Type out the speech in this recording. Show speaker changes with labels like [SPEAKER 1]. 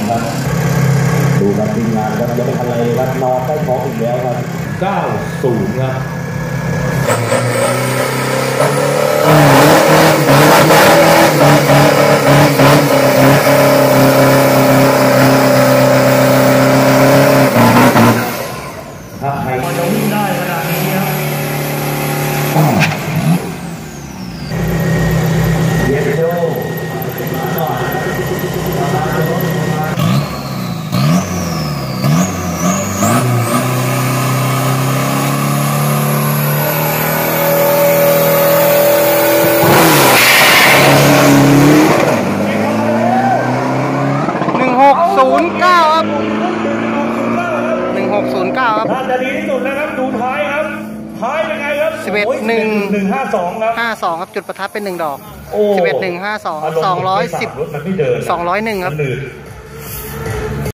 [SPEAKER 1] ครับดูครับทีมงานครับยังไม่ทันไรครับนอนใต้ท้องอีกแล้วครับ90ครับถ้าใครจะวิ่งได้ขนาดนี้ครับเยสโด
[SPEAKER 2] 1609 ครับ1609 ครับ
[SPEAKER 1] น่าจะดีที่สุดนะครับดูท้ายครับท้ายเป็นไงครับ111152ครับ
[SPEAKER 2] 52ครับจุดประทัดเป็น1 ดอก
[SPEAKER 1] โอ้
[SPEAKER 2] 11 152 210
[SPEAKER 1] รถมันไม่เดิน
[SPEAKER 2] 201ครับ